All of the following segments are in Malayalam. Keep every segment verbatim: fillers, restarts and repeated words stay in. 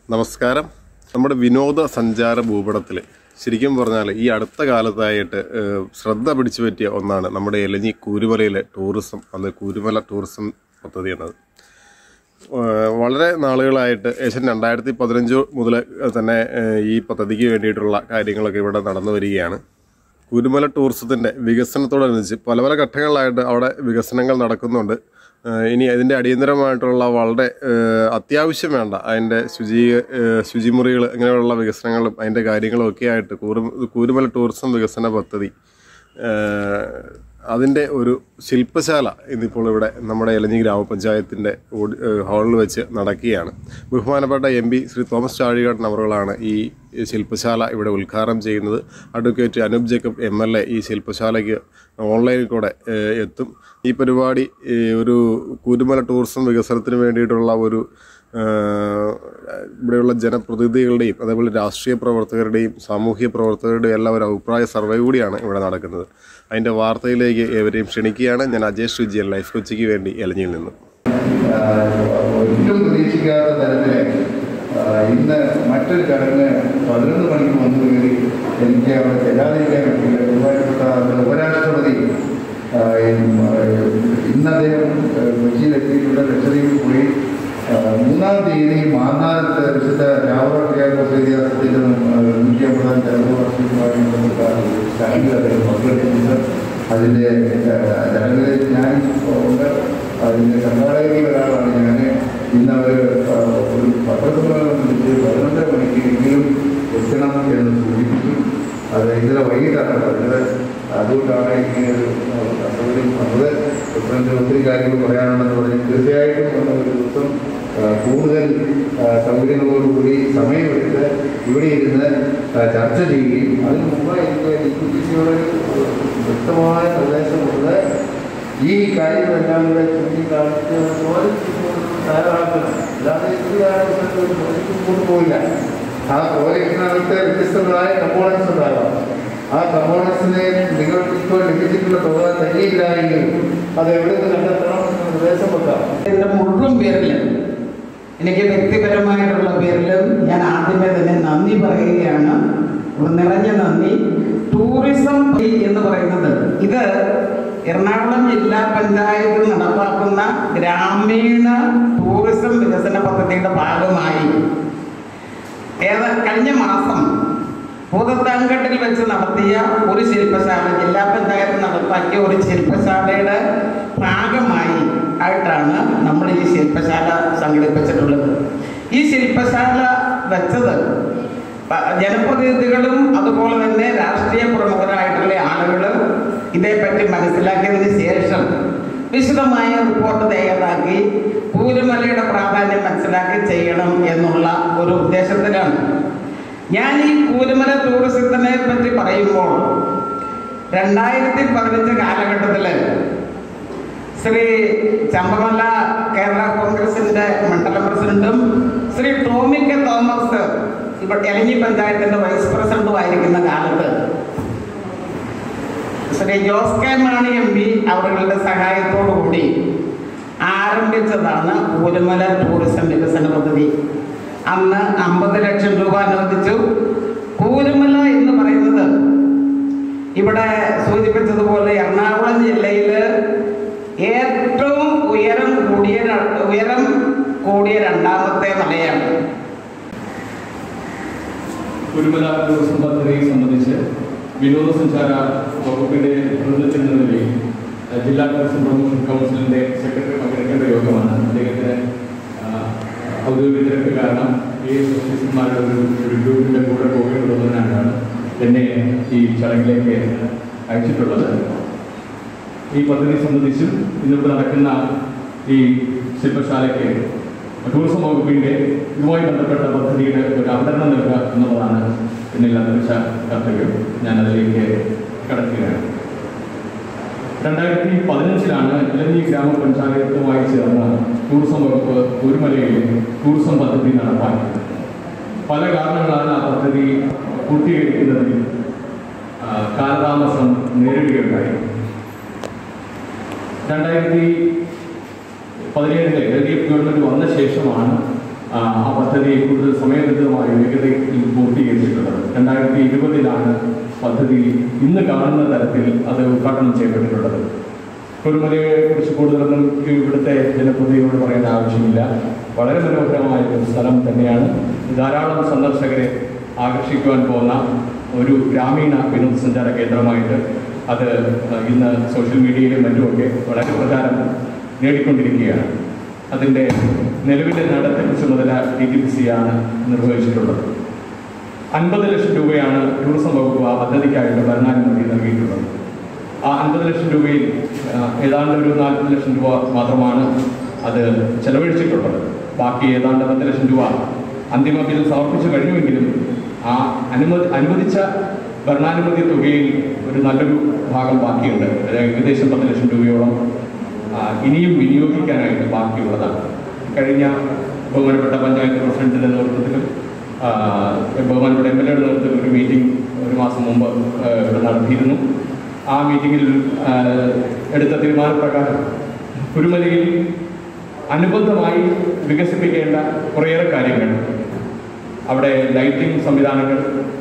നമസ്കാരം. നമ്മുടെ വിനോദ സഞ്ചാര ഭൂപടത്തിൽ ശരിക്കും പറഞ്ഞാൽ ഈ അടുത്ത കാലത്തായിട്ട് ശ്രദ്ധ പിടിച്ചു പറ്റിയ ഒന്നാണ് നമ്മുടെ എലഞ്ഞി കൂരുമലയിലെ ടൂറിസം അന്ന് കൂരുമല ടൂറിസം പദ്ധതി എന്നത്. വളരെ നാളുകളായിട്ട് ഏകദേശം രണ്ടായിരത്തി പതിനഞ്ച് മുതൽ തന്നെ ഈ പദ്ധതിക്ക് വേണ്ടിയിട്ടുള്ള കാര്യങ്ങളൊക്കെ ഇവിടെ നടന്നു വരികയാണ്. കൂരുമല ടൂറിസത്തിൻ്റെ വികസനത്തോടനുബന്ധിച്ച് പല പല ഘട്ടങ്ങളിലായിട്ട് അവിടെ വികസനങ്ങൾ നടക്കുന്നുണ്ട്. ഇനി അതിൻ്റെ അടിയന്തരമായിട്ടുള്ള വളരെ അത്യാവശ്യം വേണ്ട അതിൻ്റെ ശുചി ശുചിമുറികൾ ഇങ്ങനെയുള്ള വികസനങ്ങളും അതിൻ്റെ കാര്യങ്ങളും ഒക്കെ ആയിട്ട് കൂരു കൂരുമല ടൂറിസം വികസന പദ്ധതി അതിൻ്റെ ഒരു ശില്പശാല ഇന്നിപ്പോൾ ഇവിടെ നമ്മുടെ എലഞ്ഞി ഗ്രാമപഞ്ചായത്തിൻ്റെ ഹാളിൽ വെച്ച് നടക്കുകയാണ്. ബഹുമാനപ്പെട്ട എം പി ശ്രീ തോമസ് ചാഴികാടൻ അവറുകളാണ് ഈ ശില്പശാല ഇവിടെ ഉദ്ഘാടനം ചെയ്യുന്നത്. Advocate Anoop Jacob M L A ഈ ശില്പശാലയ്ക്ക് ഓൺലൈനിൽ കൂടെ എത്തും. ഈ പരിപാടി ഒരു കൂരുമല ടൂറിസം വികസനത്തിന് വേണ്ടിയിട്ടുള്ള ഒരു ഇവിടെയുള്ള ജനപ്രതിനിധികളുടെയും അതേപോലെ രാഷ്ട്രീയ പ്രവർത്തകരുടെയും സാമൂഹ്യ പ്രവർത്തകരുടെയും എല്ലാം ഒരു അഭിപ്രായ സർവേ കൂടിയാണ് ഇവിടെ നടക്കുന്നത്. അതിൻ്റെ വാർത്തയിലേക്ക് ഏവരെയും ക്ഷണിക്കുകയാണ്. ഞാൻ അജേഷ് വിജയൻ, ലൈഫ് കൊച്ചിക്ക് വേണ്ടി എലഞ്ഞിയിൽ നിന്നും. ഒരിക്കലും പ്രതീക്ഷിക്കാത്ത തരത്തിൽ ഇന്ന് മറ്റൊരു ചടങ്ങ് പതിനൊന്ന് മണിക്ക് വന്നു കയറി എനിക്ക് അവിടെ ചെല്ലാതിരിക്കാൻ പറ്റില്ല. ബഹുമാനപ്പെട്ട ഉപരാഷ്ട്രപതി ഇന്ന് അദ്ദേഹം കൊച്ചിയിലെത്തിയിട്ടുള്ള ലക്ഷദ്വീപിൽ പോയി മൂന്നാം തീയതി മാന്നാനത്ത് വിശുദ്ധ രവർത വിദ്യാഭ്യാസത്തിൻ്റെ നൂറ്റി അമ്പതാം ചരമവാർഷികമായി ചടങ്ങിൽ അദ്ദേഹം പങ്കെടുക്കുന്നുണ്ട്. അതിൻ്റെ ചടങ്ങിൽ ഞാൻ ഉണ്ട്. അതിൻ്റെ സംഘാടകരിൽ ഒരാളാണ് ഞാൻ. ഇന്ന് അവർ ഒരു പത്രസമ്മേളനം വിളിച്ച് പതിനൊന്നര മണിക്ക് എങ്കിലും എത്തണം എന്ന് സൂചിപ്പിച്ചു. അത് ഇന്നലെ വൈകിട്ടാണ് പറഞ്ഞത്. അതുകൊണ്ടാണ് ഇങ്ങനെ ഒരു അസൗകര്യം വന്നത്. പ്രസിഡന്റ് ഒത്തിരി കാര്യങ്ങൾ പറയാനുണ്ടെന്ന് പറഞ്ഞ് തീർച്ചയായിട്ടും വന്ന ഒരു ദിവസം കൂടുതൽ സൗകര്യങ്ങളോടുകൂടി സമയമെടുത്ത് ഇവിടെ ഇരുന്ന് ചർച്ച ചെയ്യുകയും അതിന് മുമ്പ് എനിക്ക് ഡിപ്യൂട്ടിയോട് വ്യക്തമായ നിർദ്ദേശമുള്ളത് ഈ കാര്യങ്ങളെല്ലാം കൂടെ ചൂണ്ടിക്കാണിച്ച് തയ്യാറാക്കണം. അല്ലാതെ ഇത്രയാണ് ഒരു പ്രോജക്റ്റ് മുമ്പോട്ട് പോയില്ല. ആ പ്രോജക്റ്റിനകത്ത് വ്യത്യസ്തങ്ങളായ കമ്പോണൻസ് ഉണ്ടാകാം. ആ കമ്പോണൻസിനെ നിങ്ങൾക്ക് ഇപ്പോൾ ലഭിച്ചിട്ടുള്ള തുക തയ്യില്ലായെങ്കിൽ അത് എവിടെ നിന്ന് കണ്ടെത്തണം എന്ന് നിർദ്ദേശം വെക്കാം. എൻ്റെ മുഴുവൻ പേരിലും എനിക്ക് വ്യക്തിപരമായിട്ടുള്ള പേരിലും ഞാൻ ആദ്യമേ തന്നെ നന്ദി പറയുകയാണ്. നിറഞ്ഞ നന്ദി. ടൂറിസം എന്ന് പറയുന്നത് ഇത് എറണാകുളം ജില്ലാ പഞ്ചായത്ത് നടപ്പാക്കുന്ന ഗ്രാമീണ ടൂറിസം വികസന പദ്ധതിയുടെ ഭാഗമായി ഏത് കഴിഞ്ഞ മാസം ഭൂതത്താൻകെട്ടിൽ വെച്ച് നടത്തിയ ഒരു ശില്പശാല, ജില്ലാ പഞ്ചായത്ത് നടപ്പാക്കിയ ഒരു ശില്പശാലയുടെ ഭാഗമായി ആയിട്ടാണ് നമ്മൾ ഈ ശില്പശാല സംഘടിപ്പിച്ചിട്ടുള്ളത്. ഈ ശില്പശാല വെച്ചത് ജനപ്രതിനിധികളും അതുപോലെ തന്നെ രാഷ്ട്രീയ പ്രമുഖരായിട്ടുള്ള ആളുകൾ ഇതേപ്പറ്റി മനസ്സിലാക്കിയതിന് ശേഷം വിശദമായ റിപ്പോർട്ട് തയ്യാറാക്കി കൂരുമലയുടെ പ്രാധാന്യം മനസ്സിലാക്കി ചെയ്യണം എന്നുള്ള ഒരു ഉദ്ദേശത്തിലാണ്. ഞാൻ ഈ കൂരുമല ടൂറിസത്തിനെ പറ്റി പറയുമ്പോൾ രണ്ടായിരത്തി പതിനഞ്ച് കാലഘട്ടത്തിൽ ശ്രീ ചമ്പമല കേരള കോൺഗ്രസിൻ്റെ മണ്ഡലം പ്രസിഡന്റും ശ്രീ ടോമി കെ തോമസ് ഇവിടെ എലഞ്ഞി പഞ്ചായത്തിൻ്റെ വൈസ് പ്രസിഡന്റും ആയിരിക്കുന്ന കാലത്ത് Shri Jose K Mani M P അവരുടെ സഹായത്തോടു കൂടി ആരംഭിച്ചതാണ് കൂരുമല ടൂറിസം വികസന പദ്ധതി. അന്ന് അമ്പത് ലക്ഷം രൂപ അനുവദിച്ചു. കൂരുമല എന്ന് പറയുന്നത് ഇവിടെ സൂചിപ്പിച്ചതുപോലെ എറണാകുളം ജില്ലയിൽ ഏറ്റവും ഉയരം കൂടിയ ഉയരം കൂടിയ രണ്ടാമത്തെ മലയാണ്. കൂരുമല ടൂറിസം പദ്ധതിയെ സംബന്ധിച്ച് വിനോദസഞ്ചാര വകുപ്പിൻ്റെ പ്രതിനിധിയെന്ന നിലയിൽ ജില്ലാ ടൂറിസം പ്രൊമോഷൻ കൗൺസിലിൻ്റെ സെക്രട്ടറി പങ്കെടുക്കേണ്ട യോഗമാണ്. അദ്ദേഹത്തിന് ഔദ്യോഗിക തിരക്ക് കാരണം ഈ ഓഫീസർമാരുടെ ഒരു ഒരു ഗ്രൂപ്പിൻ്റെ കൂടെ പോകേണ്ടതുള്ളതിനാണ് എന്നെ ഈ ചടങ്ങിലേക്ക് അയച്ചിട്ടുള്ളത്. ഈ പദ്ധതി സംബന്ധിച്ചും ഇന്നിവിടെ നടക്കുന്ന ഈ ശില്പശാലയ്ക്ക് ടൂറിസം വകുപ്പിൻ്റെ ഇതുമായി ബന്ധപ്പെട്ട പദ്ധതിയുടെ ഒരു അവതരണം നൽകുക എന്നുള്ളതാണ് എന്നിൽ അന്തരിച്ച കർത്തവ്യം. ഞാൻ അതിലേക്ക് കടക്കുകയാണ്. രണ്ടായിരത്തി പതിനഞ്ചിലാണ് എലഞ്ഞി ഗ്രാമപഞ്ചായത്തുമായി ചേർന്ന ടൂറിസം വകുപ്പ് കൂരുമലയിൽ ടൂറിസം പദ്ധതി നടപ്പാക്കിയത്. പല കാരണങ്ങളാണ് ആ പദ്ധതി പൂർത്തീകരിക്കുന്നതിൽ കാലതാമസം നേരിടുകയുണ്ടായി. രണ്ടായിരത്തി പതിനേഴിലെ എൽ ഡി എഫ് ഗവൺമെൻറ് വന്ന ശേഷമാണ് ആ പദ്ധതി കൂടുതൽ സമയബന്ധിതമായ വേഗതയിൽ പൂർത്തീകരിച്ചിട്ടുള്ളത്. രണ്ടായിരത്തി ഇരുപതിലാണ് പദ്ധതി ഇന്ന് കാണുന്ന തരത്തിൽ അത് ഉദ്ഘാടനം ചെയ്യപ്പെട്ടിട്ടുള്ളത്. കുരുമലയെ കുറിച്ച് കൂടുതലൊന്നും ഇവിടുത്തെ ജനപ്രതിനിധിയോട് പറയേണ്ട ആവശ്യമില്ല. വളരെ മനോഹരമായ ഒരു സ്ഥലം തന്നെയാണ്. ധാരാളം സന്ദർശകരെ ആകർഷിക്കുവാൻ പോകുന്ന ഒരു ഗ്രാമീണ വിനോദസഞ്ചാര കേന്ദ്രമായിട്ട് അത് ഇന്ന് സോഷ്യൽ മീഡിയയിലും മറ്റുമൊക്കെ വളരെ പ്രചാരം നേടിക്കൊണ്ടിരിക്കുകയാണ്. അതിൻ്റെ നിലവിലെ നടത്തിപ്പ് ചുമതല ഡി ടി പി സിയാണ് നിർവഹിച്ചിട്ടുള്ളത്. അൻപത് ലക്ഷം രൂപയാണ് ടൂറിസം വകുപ്പ് ആ പദ്ധതിക്കായിട്ട് ഭരണാനുമതി നൽകിയിട്ടുള്ളത്. ആ അൻപത് ലക്ഷം രൂപയിൽ ഏതാണ്ട് ഒരു നാൽപ്പത് ലക്ഷം രൂപ മാത്രമാണ് അത് ചെലവഴിച്ചിട്ടുള്ളത്. ബാക്കി ഏതാണ്ട് പത്ത് ലക്ഷം രൂപ അന്തിമ ബിൽ സമർപ്പിച്ചു കഴിഞ്ഞുവെങ്കിലും ആ അനുമതി അനുവദിച്ച ഭരണാനുമതി തുകയിൽ ഒരു നല്ലൊരു ഭാഗം ബാക്കിയുണ്ട്. ഏകദേശം പത്ത് ലക്ഷം രൂപയോളം ഇനിയും വിനിയോഗിക്കാനായിട്ട് ബാക്കിയുള്ളതാണ്. കഴിഞ്ഞ ബഹുമാനപ്പെട്ട പഞ്ചായത്ത് പ്രസിഡന്റിൻ്റെ നേതൃത്വത്തിലും ബഹുമാനപ്പെട്ട എം എൽ എയുടെ നേതൃത്വത്തിൽ ഒരു മീറ്റിംഗ് ഒരു മാസം മുമ്പ് ഇവിടെ നടത്തിയിരുന്നു. ആ മീറ്റിങ്ങിൽ എടുത്ത തീരുമാനപ്രകാരം കുരുമലയിൽ അനുബന്ധമായി വികസിപ്പിക്കേണ്ട കുറേയേറെ കാര്യങ്ങൾ, അവിടെ ലൈറ്റിംഗ് സംവിധാനങ്ങൾ,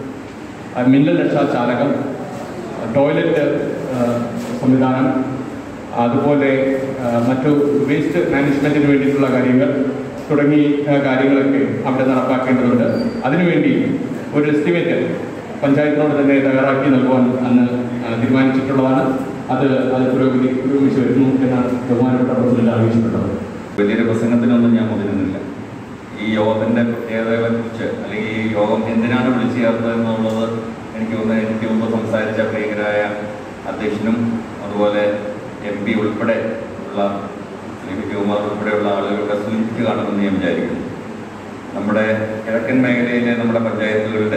മിന്നൽ രക്ഷാചാലകം, ടോയ്ലറ്റ് സംവിധാനം, അതുപോലെ മറ്റു വേസ്റ്റ് മാനേജ്മെൻറ്റിന് വേണ്ടിയിട്ടുള്ള കാര്യങ്ങൾ തുടങ്ങി കാര്യങ്ങളൊക്കെ അവിടെ നടപ്പാക്കേണ്ടതുണ്ട്. അതിനുവേണ്ടി ഒരു എസ്റ്റിമേറ്റ് പഞ്ചായത്തിനോട് തന്നെ തയ്യാറാക്കി നൽകുവാൻ അന്ന് തീരുമാനിച്ചിട്ടുള്ളതാണ്. അത് അത് പുരോഗതി പുരോഗമിച്ച് വരുന്നു എന്നാണ് ബഹുമാനപ്പെട്ട പ്രസിഡന്റ് അറിയിച്ചിട്ടുള്ളത്. വലിയൊരു പ്രസംഗത്തിനൊന്നും ഞാൻ മുതിരുന്നില്ല. ഈ യോഗത്തിൻ്റെ പ്രത്യേകതകളെക്കുറിച്ച് അല്ലെങ്കിൽ ഈ യോഗം എന്തിനാണ് വിളിച്ചു ചേർത്തത് എന്നുള്ളത് എനിക്ക് തോന്നുന്നത് എനിക്ക് മുമ്പ് സംസാരിച്ച പ്രിയങ്കരായ അധ്യക്ഷനും അതുപോലെ എം പി ഉൾപ്പെടെ ഉള്ള ശ്രീ വിജയകുമാർ ഉൾപ്പെടെയുള്ള ആളുകൾക്ക് സൂചിപ്പിച്ച് കാണുമെന്ന് ഞാൻ വിചാരിക്കുന്നു. നമ്മുടെ കിഴക്കൻ മേഖലയിലെ നമ്മുടെ പഞ്ചായത്തുകളുടെ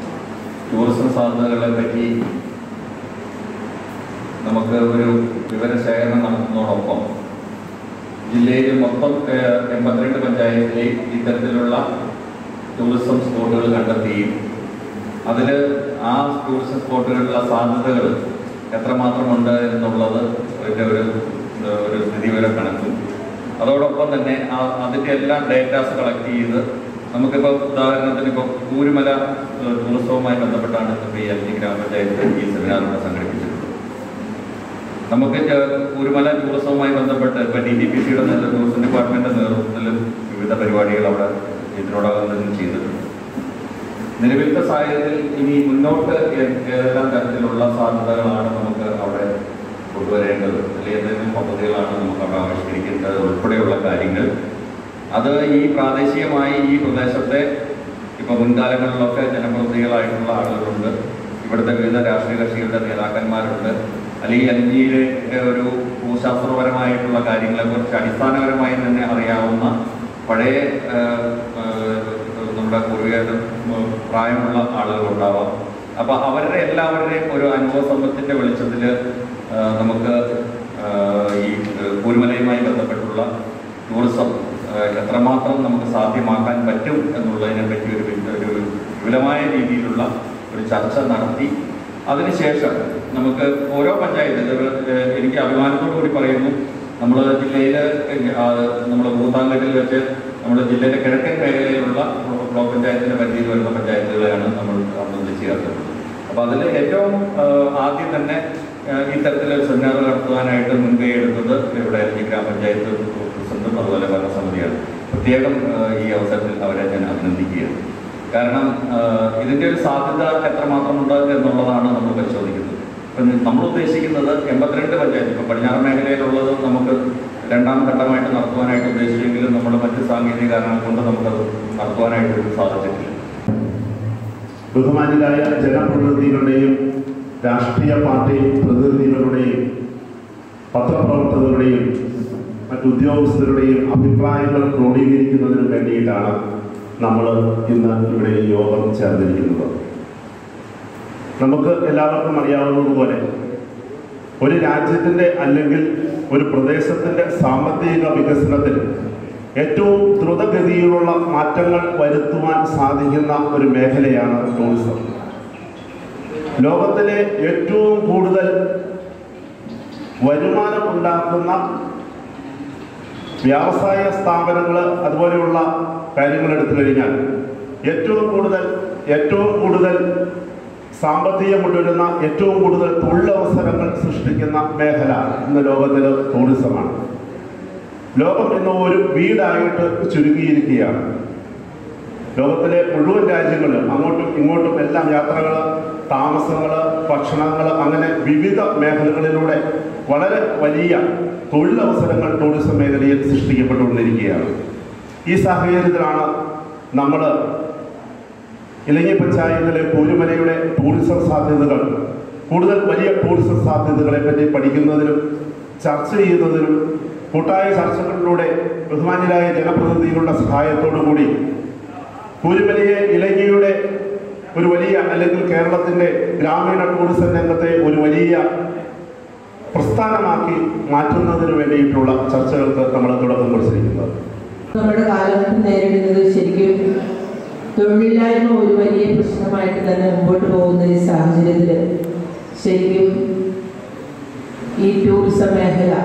ടൂറിസം സാധ്യതകളെ പറ്റി നമുക്ക് ഒരു വിവരശേഖരണം നടത്തുന്നതോടൊപ്പം ജില്ലയിൽ മൊത്തം എൺപത്തിരണ്ട് പഞ്ചായത്തിലെ ഇത്തരത്തിലുള്ള ടൂറിസം സ്പോട്ടുകൾ കണ്ടെത്തുകയും അതിൽ ആ ടൂറിസം സ്പോട്ടുകളിലുള്ള സാധ്യതകൾ എത്രമാത്രമുണ്ട് എന്നുള്ളത് അതിൻ്റെ ഒരു ഒരു സ്ഥിതിവിവര കണക്കും അതോടൊപ്പം തന്നെ ആ അതിൻ്റെ എല്ലാ ഡേറ്റാസ് കളക്ട് ചെയ്ത് നമുക്കിപ്പോൾ ഉദാഹരണത്തിന് ഇപ്പോൾ കൂരുമല ടൂറിസവുമായി ബന്ധപ്പെട്ടാണ് ഇപ്പോൾ ഈ എൽജി ഗ്രാമപഞ്ചായത്ത് ഈ സെമിനാറിനെ സംഘടിപ്പിച്ചിട്ടുള്ളത്. നമുക്ക് കൂരുമല ടൂറിസവുമായി ബന്ധപ്പെട്ട് ഇപ്പോൾ ഡി ടി പി സിയുടെ ടൂറിസം ഡിപ്പാർട്ട്മെൻറ്റിൻ്റെ നേതൃത്വത്തിലും വിവിധ പരിപാടികൾ അവിടെ ഇതിനോടകം തന്നെ ചെയ്തിട്ടുണ്ട്. നിലവിലത്തെ സാഹചര്യത്തിൽ ഇനി മുന്നോട്ട് ഏതെല്ലാം തരത്തിലുള്ള സാധ്യതകളാണ് നമുക്ക് അവിടെ കൊണ്ടുവരേണ്ടത്, അല്ലെങ്കിൽ എന്തെങ്കിലും പദ്ധതികളാണ് നമുക്ക് അവിടെ ആവിഷ്കരിക്കേണ്ടത് ഉൾപ്പെടെയുള്ള കാര്യങ്ങൾ അത് ഈ പ്രാദേശികമായി ഈ പ്രദേശത്തെ ഇപ്പോൾ മുൻകാലങ്ങളിലൊക്കെ ജനപ്രതിനിധികളായിട്ടുള്ള ആളുകളുണ്ട്, ഇവിടുത്തെ വിവിധ രാഷ്ട്രീയ കക്ഷികളുടെ നേതാക്കന്മാരുണ്ട്, അല്ലെങ്കിൽ എൽ ജിയുടെ ഒരു ഭൂശാസ്ത്രപരമായിട്ടുള്ള കാര്യങ്ങളെക്കുറിച്ച് അടിസ്ഥാനപരമായി തന്നെ അറിയാവുന്ന പഴയ നമ്മുടെ പൂർവികരുടെ പ്രായമുള്ള ആളുകളുണ്ടാവാം. അപ്പോൾ അവരുടെ എല്ലാവരുടെയും ഒരു അനുഭവ സമ്പത്തിൻ്റെ വെളിച്ചത്തിൽ നമുക്ക് ഈ കൂരുമലയുമായി ബന്ധപ്പെട്ടുള്ള ടൂറിസം എത്രമാത്രം നമുക്ക് സാധ്യമാക്കാൻ പറ്റും എന്നുള്ളതിനെ പറ്റി ഒരു ഒരു വിപുലമായ രീതിയിലുള്ള ഒരു ചർച്ച നടത്തി അതിനുശേഷം നമുക്ക് ഓരോ പഞ്ചായത്ത് എനിക്ക് അഭിമാനത്തോടു കൂടി പറയുന്നു, നമ്മൾ ജില്ലയിൽ നമ്മൾ ഭൂതാങ്കട്ടിൽ വെച്ച് നമ്മുടെ ജില്ലയിലെ കിഴക്കൻ മേഖലയിലുള്ള ബ്ലോക്ക് പഞ്ചായത്തിൻ്റെ പരിധിയിൽ വരുന്ന പഞ്ചായത്തുകളെയാണ് നമ്മൾ അവിടെ വിളിച്ചു ചേർത്തിട്ടുള്ളത്. അപ്പോൾ അതിൽ ഏറ്റവും ആദ്യം തന്നെ ഇത്തരത്തിലൊരു സെമിനാർ നടത്തുവാനായിട്ട് മുൻകൈ എടുത്തത് ഇവിടെ എൽജി ഗ്രാമപഞ്ചായത്ത് പ്രസിഡന്റും അതുപോലെ ഭരണസമിതിയാണ്. പ്രത്യേകം ഈ അവസരത്തിൽ അവരെ ഞാൻ അഭിനന്ദിക്കുകയാണ്. കാരണം ഇതിൻ്റെ ഒരു സാധ്യത എത്രമാത്രമുണ്ട് എന്നുള്ളതാണ് നമ്മൾ പരിശോധിക്കുന്നത്. ഇപ്പം നമ്മൾ ഉദ്ദേശിക്കുന്നത് എൺപത്തിരണ്ട് പഞ്ചായത്ത്, ഇപ്പം പടിഞ്ഞാറ് മേഖലയിലുള്ളത് നമുക്ക് രണ്ടാം ഘട്ടമായിട്ട് നടത്തുവാനായിട്ട് ഉദ്ദേശിച്ചെങ്കിലും നമ്മൾ മറ്റ് സാങ്കേതിക കാരണങ്ങൾ കൊണ്ട് നമുക്കത് നടത്തുവാനായിട്ട് സാധിച്ചിട്ടില്ല. ബഹുമാന്യരായ ജനപ്രതിനിധികളുടെയും രാഷ്ട്രീയ പാർട്ടി പ്രതിനിധികളുടെയും പത്രപ്രവർത്തകരുടെയും മറ്റുദ്യോഗസ്ഥരുടെയും അഭിപ്രായങ്ങൾ ക്രോഡീകരിക്കുന്നതിന് വേണ്ടിയിട്ടാണ് നമ്മൾ ഇന്ന് ഇവിടെ ഈ യോഗം ചേർന്നിരിക്കുന്നത്. നമുക്ക് എല്ലാവർക്കും അറിയാവുന്നതുപോലെ ഒരു രാജ്യത്തിൻ്റെ അല്ലെങ്കിൽ ഒരു പ്രദേശത്തിൻ്റെ സാമ്പത്തിക വികസനത്തിൽ ഏറ്റവും ദ്രുതഗതിയിലുള്ള മാറ്റങ്ങൾ വരുത്തുവാൻ സാധിക്കുന്ന ഒരു മേഖലയാണ് ടൂറിസം. ലോകത്തിലെ ഏറ്റവും കൂടുതൽ വരുമാനം ഉണ്ടാക്കുന്ന വ്യാവസായ സ്ഥാപനങ്ങൾ അതുപോലെയുള്ള കാര്യങ്ങൾ എടുത്തു കഴിഞ്ഞാൽ ഏറ്റവും കൂടുതൽ ഏറ്റവും കൂടുതൽ സാമ്പത്തികം കൊണ്ടുവരുന്ന ഏറ്റവും കൂടുതൽ തൊഴിലവസരങ്ങൾ സൃഷ്ടിക്കുന്ന മേഖല ഇന്ന് ലോകത്തിൽ ടൂറിസമാണ്. ലോകം ഇന്ന് ഒരു വീടായിട്ട് ചുരുങ്ങിയിരിക്കുകയാണ്. ലോകത്തിലെ മുഴുവൻ രാജ്യങ്ങളും അങ്ങോട്ടും ഇങ്ങോട്ടും എല്ലാം യാത്രകൾ, താമസങ്ങൾ, ഭക്ഷണങ്ങൾ, അങ്ങനെ വിവിധ മേഖലകളിലൂടെ വളരെ വലിയ തൊഴിലവസരങ്ങൾ ടൂറിസം മേഖലയിൽ സൃഷ്ടിക്കപ്പെട്ടുകൊണ്ടിരിക്കുകയാണ്. ഈ സാഹചര്യത്തിലാണ് നമ്മൾ ഇലഞ്ഞി പഞ്ചായത്തിലെ കൂരുമലയുടെ ടൂറിസം സാധ്യതകൾ, കൂടുതൽ വലിയ ടൂറിസം സാധ്യതകളെ പറ്റി പഠിക്കുന്നതിനും ചർച്ച ചെയ്യുന്നതിനും കൂട്ടായ ചർച്ചകളിലൂടെ ബഹുമാന്യരായ ജനപ്രതിനിധികളുടെ സഹായത്തോടു കൂടി കൂരുമലയെ ഇലഞ്ഞിയുടെ ഒരു വലിയ, അല്ലെങ്കിൽ കേരളത്തിൻ്റെ ഗ്രാമീണ ടൂറിസം രംഗത്തെ ഒരു വലിയ പ്രസ്ഥാനമാക്കി മാറ്റുന്നതിന് വേണ്ടിയിട്ടുള്ള ചർച്ചകൾക്ക് നമ്മൾ തുടക്കം കുറിച്ചിരിക്കുന്നത്. നമ്മുടെ കാലഘട്ടം നേരിടുന്നത് ശരിക്കും തൊഴിലില്ലായ്മ ഒരു വലിയ പ്രശ്നമായിട്ട് തന്നെ മുമ്പോട്ട് പോകുന്ന ഈ സാഹചര്യത്തിൽ ശരിക്കും ഈ ടൂറിസം മേഖല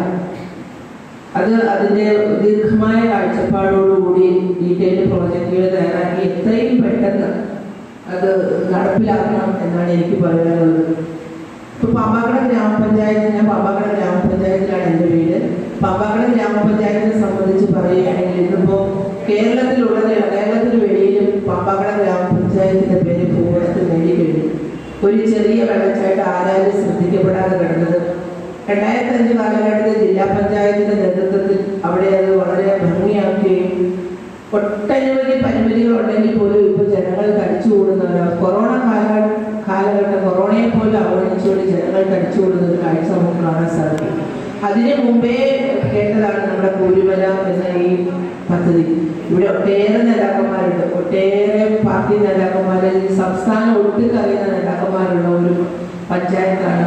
അത് അതിൻ്റെ ദീർഘമായ കാഴ്ചപ്പാടോടുകൂടി ഡീറ്റെയിൽഡ് പ്രോജക്റ്റുകൾ തയ്യാറാക്കി എത്രയും പെട്ടെന്ന് അത് നടപ്പിലാക്കണം എന്നാണ് എനിക്ക് പറയാനുള്ളത്. ഇപ്പോൾ പാമ്പാക്കട ഗ്രാമപഞ്ചായത്ത്, ഞാൻ പാമ്പാക്കട ഗ്രാമപഞ്ചായത്തിലാണ് എൻ്റെ വീട്. പാമ്പാക്കട ഗ്രാമപഞ്ചായത്തിനെ സംബന്ധിച്ച് പറയുകയാണെങ്കിൽ ഇന്നിപ്പോൾ കേരളത്തിലുടനീളം, കേരളത്തിന് വെളിയിലും പാമ്പാക്കട ഗ്രാമപഞ്ചായത്തിൻ്റെ പേര് ഭൂപടത്തിൽ നേടിക്കഴിഞ്ഞു. ഒരു ചെറിയ വെള്ളച്ചായിട്ട് ആരാലും ശ്രദ്ധിക്കപ്പെടാതെ കിടന്നത് രണ്ടായിരത്തി അഞ്ച് കാലഘട്ടത്തിൽ ജില്ലാ പഞ്ചായത്തിൻ്റെ നേതൃത്വത്തിൽ അവിടെ അത് വളരെ ഭംഗിയാക്കുകയും ഒട്ടനവധി പരിമിതികളുണ്ടെങ്കിൽ പോലും ഇപ്പോൾ ജനങ്ങൾ തടിച്ചുകൂടുന്നവരാണ്. കൊറോണ കാലഘട്ടം കാലഘട്ടം കൊറോണയെ പോലും അവഗണിച്ചുകൊണ്ട് ജനങ്ങൾ തടിച്ചുകൂടുന്ന ഒരു കാഴ്ച നമുക്ക് കാണാൻ സാധിക്കും. അതിനു മുമ്പേ കേട്ടതാണ് നമ്മുടെ കൂരുമല എന്ന ഈ പദ്ധതി. ഇവിടെ ഒട്ടേറെ നേതാക്കന്മാരുണ്ട്, ഒട്ടേറെ പാർട്ടി നേതാക്കന്മാർ, സംസ്ഥാനം ഒട്ടുക്കറിയുന്ന നേതാക്കന്മാരുള്ള ഒരു പഞ്ചായത്താണ്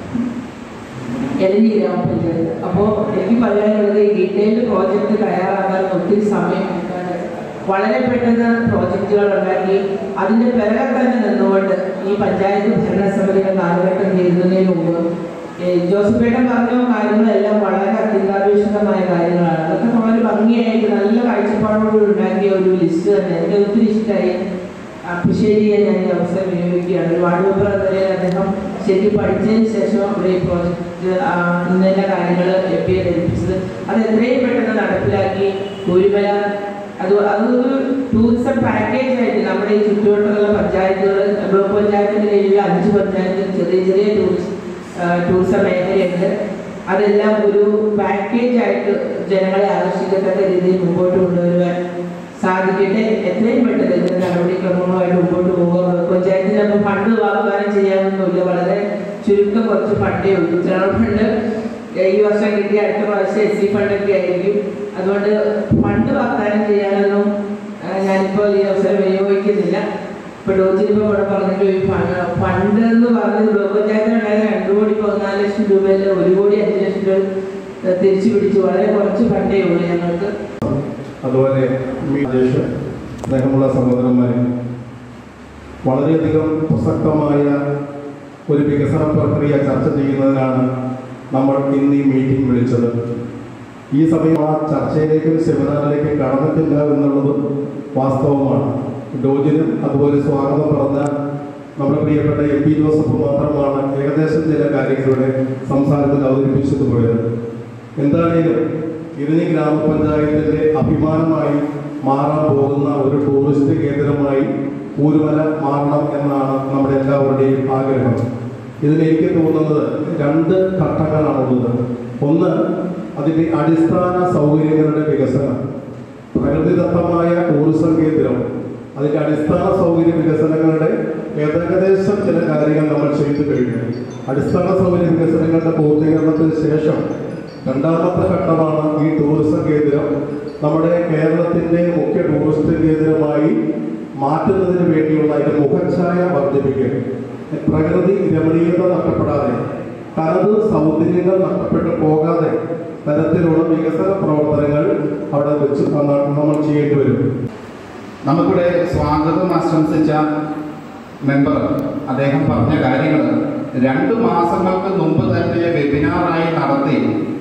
ഇലഞ്ഞി ഗ്രാമപഞ്ചായത്ത്. അപ്പോൾ എനിക്ക് പറയാനുള്ളത് ഈ ഡീറ്റെയിൽഡ് പ്രോജക്റ്റ് തയ്യാറാക്കാൻ ഒത്തിരി സമയം വളരെ പെട്ടെന്ന് പ്രോജക്റ്റുകൾ ഉണ്ടാക്കി അതിൻ്റെ പിറകെ തന്നെ നിന്നുകൊണ്ട് ഈ പഞ്ചായത്ത് ഭരണസമിതിയുടെ കാലഘട്ടം ചെയ്യുന്നതിന് മുമ്പ് ജോസഫേട്ടൻ പറഞ്ഞ കാര്യങ്ങളെല്ലാം വളരെ അത്യന്താപേക്ഷിതമായ കാര്യങ്ങളാണ്. അതൊക്കെ വളരെ ഭംഗിയായിട്ട് നല്ല കാഴ്ചപ്പാടോടുകൂടി ഉണ്ടാക്കിയ ഒരു ലിസ്റ്റ് തന്നെ എനിക്ക് ഒത്തിരി ഇഷ്ടമായി. അപ്രിഷ്യേറ്റ് ചെയ്യാൻ ഞാൻ ഈ അവസരം വിനിയോഗിക്കുകയാണ്. ഒരു വാർഡ് മെമ്പർ എന്ന നിലയിൽ അദ്ദേഹം ശരിക്കും പഠിച്ചതിന് ശേഷം ഇവിടെ ഈ പ്രോജക്റ്റ് ഇന്നലെ കാര്യങ്ങൾ എം പി എ ധരിപ്പിച്ചത് അത് എത്രയും പെട്ടെന്ന് നടപ്പിലാക്കി കൂരുമല അത് അതൊരു ടൂറിസം പാക്കേജ് ആയിട്ട് നമ്മുടെ ഈ ചുറ്റുവട്ടമുള്ള പഞ്ചായത്തുകൾ, ബ്ലോക്ക് പഞ്ചായത്തിൻ്റെ കീഴിൽ അഞ്ച് പഞ്ചായത്തിൽ ചെറിയ ചെറിയ ടൂറിസ്റ്റ് ടൂറിസം മേഖലയുണ്ട്. അതെല്ലാം ഒരു പാക്കേജ് ആയിട്ട് ജനങ്ങളെ ആകർഷിക്കത്തക്ക രീതിയിൽ മുമ്പോട്ട് കൊണ്ടുവരുവാൻ സാധിക്കട്ടെ. എത്രയും പെട്ടെന്ന് ഇതിൻ്റെ നടപടിക്രമങ്ങളുമായിട്ട് മുമ്പോട്ട് പോകുക. പഞ്ചായത്തിന് അപ്പോൾ ഫണ്ട് വാഗ്ദാനം ചെയ്യാനൊന്നുമില്ല, വളരെ ചുരുക്കം കുറച്ച് ഫണ്ടേ ഉള്ളൂ. ജനറൽ ഫണ്ട് ഈ വർഷം കിട്ടിയ അടുത്ത പ്രാവശ്യം എസ് സി ഫണ്ടൊക്കെ ആയിരിക്കും. അതുകൊണ്ട് ഫണ്ട് വാഗ്ദാനം ചെയ്യാനൊന്നും ഞാനിപ്പോൾ ഈ അവസരം വിനിയോഗിക്കുന്നില്ല. ഇപ്പോൾ ഡോജിനിപ്പോൾ ഇവിടെ പറഞ്ഞിട്ട് ഈ ഫണ്ട് എന്ന് പറഞ്ഞത് ബ്ലോക്ക് പഞ്ചായത്തിനുണ്ടായിരുന്ന രണ്ട് കോടി പതിനാല് ലക്ഷം രൂപയിൽ ഒരു കോടി അഞ്ച് ലക്ഷം രൂപ തിരിച്ചു പിടിച്ചു. വളരെ കുറച്ച് ഫണ്ടേ ഉള്ളൂ ഞങ്ങൾക്ക്. അതുപോലെ സ്നേഹമുള്ള സഹോദരന്മാരെ, വളരെയധികം പ്രസക്തമായ ഒരു വികസന പ്രക്രിയ ചർച്ച ചെയ്യുന്നതിനാണ് നമ്മൾ ഇന്ന് ഈ മീറ്റിംഗ് വിളിച്ചത്. ഈ സമയം ആ ചർച്ചയിലേക്കും സെമിനാറിലേക്കും കടന്നിട്ടില്ല എന്നുള്ളത് വാസ്തവമാണ്. ഡോജിനും അതുപോലെ സ്വാഗതം പറഞ്ഞ നമ്മുടെ പ്രിയപ്പെട്ട എം പി ജോസഫ് മാത്രമാണ് ഏകദേശം ചില കാര്യങ്ങളുടെ സംസാരത്തിൽ അവതരിപ്പിച്ചത് പോയത്. എന്തായാലും ഇലഞ്ഞി ഗ്രാമപഞ്ചായത്തിൻ്റെ അഭിമാനമായി മാറാൻ പോകുന്ന ഒരു ടൂറിസ്റ്റ് കേന്ദ്രമായി കൂരുമല മാറണം എന്നാണ് നമ്മുടെ എല്ലാവരുടെയും ആഗ്രഹം. ഇതിലെനിക്ക് തോന്നുന്നത് രണ്ട് ഘട്ടങ്ങളാണുള്ളത്. ഒന്ന്, അതിൻ്റെ അടിസ്ഥാന സൗകര്യങ്ങളുടെ വികസനം. പ്രകൃതിദത്തമായ ടൂറിസം കേന്ദ്രം, അതിൻ്റെ അടിസ്ഥാന സൗകര്യ വികസനങ്ങളുടെ ഏകദേശം ചില കാര്യങ്ങൾ നമ്മൾ ചെയ്തു കഴിഞ്ഞു. അടിസ്ഥാന സൗകര്യ വികസനങ്ങളുടെ പൂർത്തീകരണത്തിന് ശേഷം രണ്ടാമത്തെ ഘട്ടമാണ് ഈ ടൂറിസം കേന്ദ്രം നമ്മുടെ കേരളത്തിൻ്റെ മുഖ്യ ടൂറിസ്റ്റ് കേന്ദ്രമായി മാറ്റുന്നതിന് വേണ്ടിയുള്ള അതിൻ്റെ മുഖച്ഛായ വർദ്ധിപ്പിക്കൽ. പ്രകൃതി രമണീയത നഷ്ടപ്പെടാതെ, തനത് സൗന്ദര്യങ്ങൾ നഷ്ടപ്പെട്ടു പോകാതെ തരത്തിലുള്ള വികസന പ്രവർത്തനങ്ങൾ അവിടെ വെച്ച് നമ്മൾ ചെയ്യേണ്ടി വരും. നമുക്കിവിടെ സ്വാഗതം ആശംസിച്ച മെമ്പർ അദ്ദേഹം പറഞ്ഞ കാര്യങ്ങൾ രണ്ട് മാസങ്ങൾക്ക് മുമ്പ് തന്നെ വെബിനാറായി നടത്തി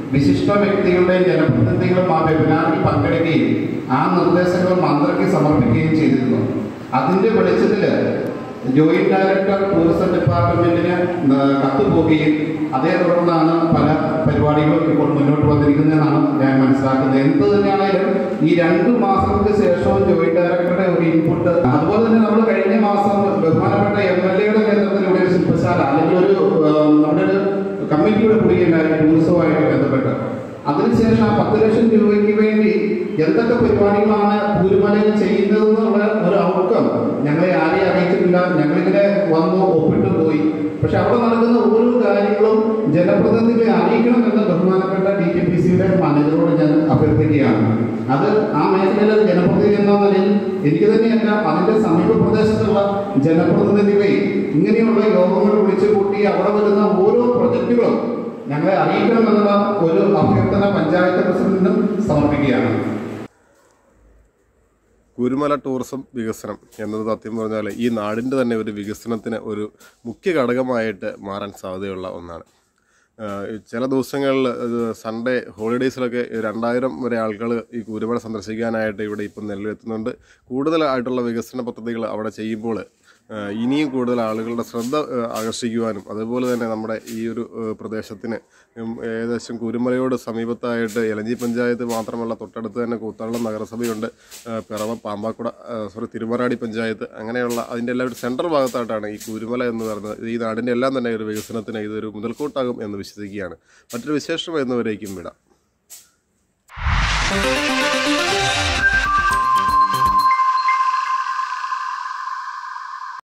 വിശിഷ്ട വ്യക്തികളുടെയും ജനപ്രതിനിധികളും ആ വെബിനാറിൽ പങ്കെടുക്കുകയും ആ നിർദ്ദേശങ്ങൾ മന്ത്രിക്ക് സമർപ്പിക്കുകയും ചെയ്തിരുന്നു. അതിൻ്റെ വെളിച്ചത്തിൽ ജോയിന്റ് ഡയറക്ടർ ടൂറിസം ഡിപ്പാർട്ട്മെന്റിന് കത്ത് പോവുകയും അതേ തുടർന്നാണ് പല പരിപാടികളും ഇപ്പോൾ മുന്നോട്ട് വന്നിരിക്കുന്നതെന്നാണ് ഞാൻ മനസ്സിലാക്കുന്നത്. എന്ത് തന്നെയാണെങ്കിലും ഈ രണ്ടു മാസങ്ങൾക്ക് ശേഷവും ജോയിന്റ് ഡയറക്ടറുടെ ഒരു ഇൻപുട്ട്, അതുപോലെ തന്നെ നമ്മൾ കഴിഞ്ഞ മാസം ബഹുമാനപ്പെട്ട എം എൽ എയുടെ നേതൃത്വത്തിലൂടെ ഒരു ശില്പശാല അല്ലെങ്കിൽ ഒരു നമ്മുടെ ഒരു കമ്മിറ്റിയുടെ കൂടിയുണ്ടായി ടൂറിസവുമായിട്ട് ബന്ധപ്പെട്ട്. അതിനുശേഷം ആ പത്ത് ലക്ഷം രൂപയ്ക്ക് വേണ്ടി എന്തൊക്കെ പരിപാടികളാണ് കൂരുമലയിൽ ചെയ്യുന്നതെന്നുള്ള ഒരു ഔട്ട്കം ഞങ്ങളെ ആരെയും അറിയിച്ചിട്ടില്ല. ഞങ്ങളിങ്ങനെ വന്നു ഒപ്പിട്ട് പോയി. പക്ഷെ അവിടെ നടക്കുന്ന ഓരോ കാര്യങ്ങളും ജനപ്രതിനിധികളെ അറിയിക്കണമെന്ന് ബഹുമാനപ്പെട്ട ഡി കെ പി സിയുടെ മാനേജറോട് ഞാൻ അഭ്യർത്ഥിക്കുകയാണ്. അത് ആ മേഖലയിലെ ജനപ്രതിനിധി എന്ന നിലയിൽ എനിക്ക് തന്നെയല്ല, അതിൻ്റെ സമീപ പ്രദേശത്തുള്ള ജനപ്രതിനിധികളെ ഇങ്ങനെയുള്ള യോഗങ്ങൾ വിളിച്ചു കൂട്ടി അവിടെ വരുന്ന ഓരോ പ്രൊജക്റ്റുകളും ഞങ്ങളെ അറിയിക്കണമെന്നുള്ള ഒരു അഭ്യർത്ഥന പഞ്ചായത്ത് പ്രസിഡന്റിനും സമർപ്പിക്കുകയാണ്. കൂരുമല ടൂറിസം വികസനം എന്നത് സത്യം പറഞ്ഞാൽ ഈ നാടിൻ്റെ തന്നെ ഒരു വികസനത്തിന് ഒരു മുഖ്യ ഘടകമായിട്ട് മാറാൻ സാധ്യതയുള്ള ഒന്നാണ്. ചില ദിവസങ്ങളിൽ സൺഡേ ഹോളിഡേയ്സിലൊക്കെ രണ്ടായിരം വരെ ആളുകൾ ഈ കൂരുമല സന്ദർശിക്കാനായിട്ട് ഇവിടെ ഇപ്പം നിലവിലെത്തുന്നുണ്ട്. കൂടുതലായിട്ടുള്ള വികസന പദ്ധതികൾ അവിടെ ചെയ്യുമ്പോൾ ഇനിയും കൂടുതൽ ആളുകളുടെ ശ്രദ്ധ ആകർഷിക്കുവാനും അതുപോലെ തന്നെ നമ്മുടെ ഈ ഒരു പ്രദേശത്തിന് ഏകദേശം കൂരുമലയോട് സമീപത്തായിട്ട് എലഞ്ചി പഞ്ചായത്ത് മാത്രമല്ല, തൊട്ടടുത്ത് തന്നെ കൂത്താളം നഗരസഭയുണ്ട്, പിറവ പാമ്പാക്കുട സോറി തിരുമറാടി പഞ്ചായത്ത്, അങ്ങനെയുള്ള അതിൻ്റെ എല്ലാം ഒരു സെൻട്രൽ ഭാഗത്തായിട്ടാണ് ഈ കൂരുമല എന്ന് പറയുന്നത്. ഈ നാടിൻ്റെ എല്ലാം തന്നെ ഒരു വികസനത്തിന് ഇതൊരു മുതൽക്കൂട്ടാകും എന്ന് വിശ്വസിക്കുകയാണ്. മറ്റൊരു വിശേഷം എന്നവരേക്കും വിടാം.